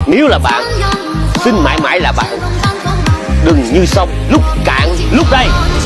Nếu là bạn, xin mãi mãi là bạn. Đừng như sông lúc cạn lúc đây.